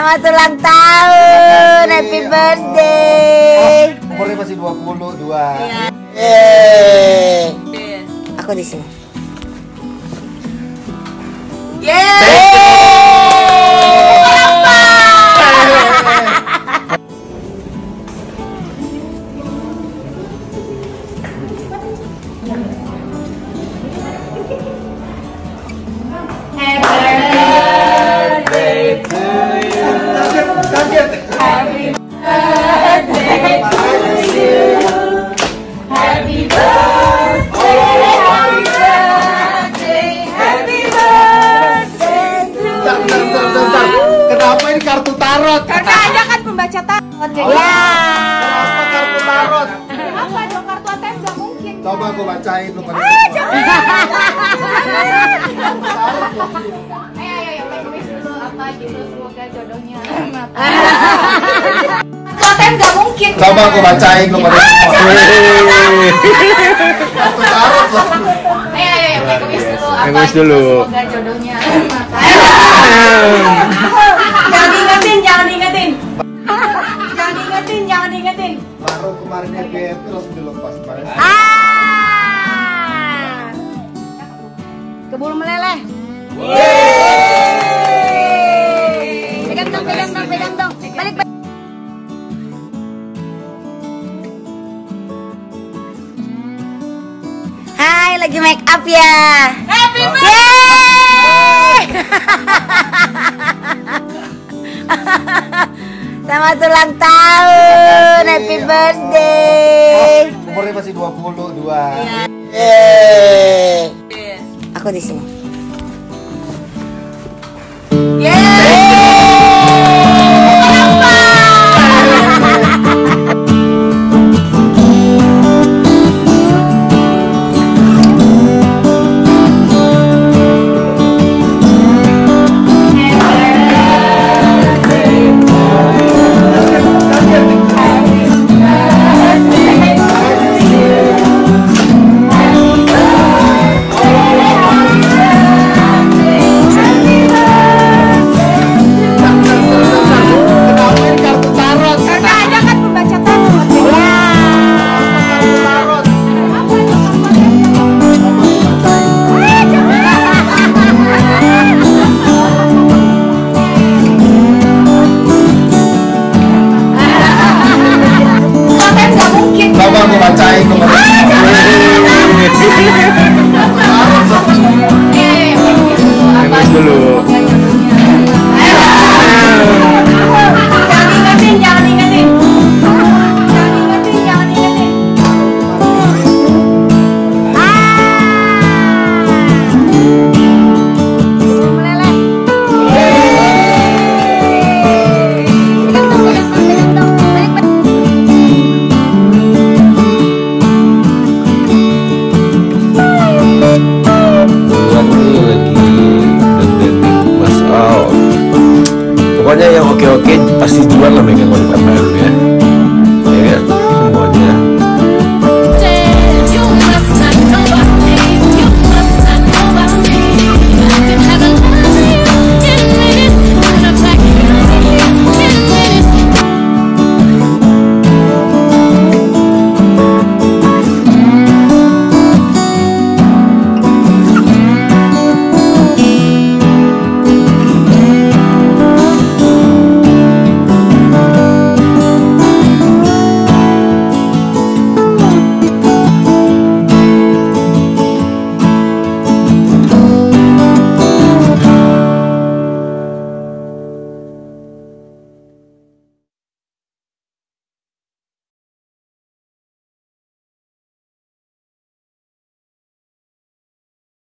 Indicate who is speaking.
Speaker 1: Selamat ulang tahun, happy birthday.
Speaker 2: Umurnya masih 22.
Speaker 1: Yeay. Aku di sini.
Speaker 2: Kenapa ini kartu tarot?
Speaker 3: Karena Anda kan pembaca tarot. Jadi
Speaker 2: Kenapa kartu tarot?
Speaker 3: apa dong, kartu ATM nggak mungkin.
Speaker 2: Coba aku bacain lu pada.
Speaker 3: Ayo, tulis dulu apa gitu, semoga jodohnya. Kartu ATM nggak mungkin.
Speaker 2: Coba aku bacain lu pada. Kartu tarot loh.
Speaker 3: Ayo, tulis dulu apa
Speaker 4: Tulis
Speaker 3: gitu,
Speaker 4: dulu.
Speaker 3: semoga jodohnya. Jangan diingetin.
Speaker 2: Baru kemarin FBP langsung dilepas kemarin.
Speaker 1: Keburu meleleh. Pegang dong. Balik. Hai, lagi make up ya.
Speaker 3: Happy
Speaker 1: Yeay! Selamat ulang tahun, happy birthday.
Speaker 2: Umurnya masih 22.
Speaker 1: Yeay. Aku di sini.
Speaker 2: Kenapa ini kartu tarot?
Speaker 3: Karena Anda kan pembaca tarot.
Speaker 2: Coba aku bacain lu pada.
Speaker 4: Tulis dulu.
Speaker 3: Jangan ingetin.
Speaker 1: Keburu meleleh. Pegang dong. Balik.
Speaker 4: Buat nih lagi dan Mas Al. Pokoknya yang oke-oke pasti jual lah megang wanita baru.